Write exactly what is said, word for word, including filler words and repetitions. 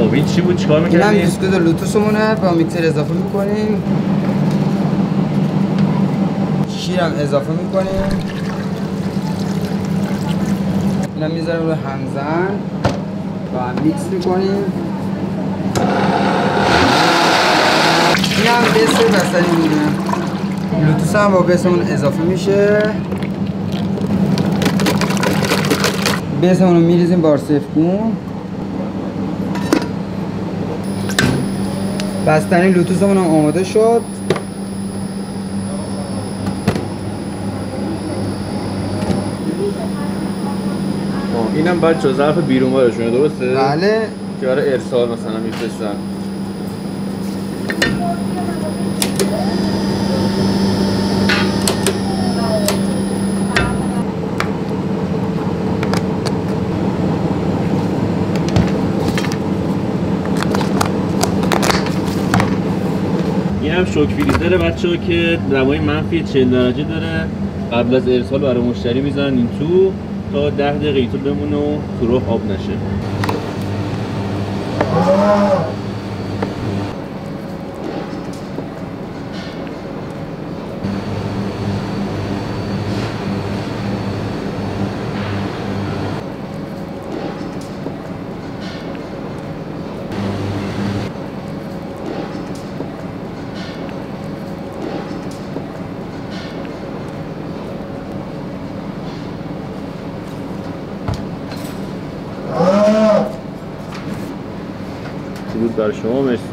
خب این چی بود؟ چیکار می‌کردیم؟ اینم بیسکویت لوتوسمونه با میکسر اضافه می‌کنیم. شیرم اضافه می‌کنیم. اینم می‌ذاریم روی همزن با هم میکس می‌کنیم. اینم بیس بستنی می‌مونه. لوتوس هم با بیسمون اضافه میشه. بیسمون رو می‌ریزیم بار سفکون. بستنی لوتوسمون هم آماده شد. اینم بعد چه ظرف بیرون بارشونه درسته؟ بله. که برای ارسال مثلا میفرستن. اینم شوک فریزر بچه‌ها که دمای منفی چهل درجه داره. قبل از ارسال برای مشتری میذارن این تو تا ده دقیقه تو بمونه و تو راه آب نشه. درود بر شما. مرسی.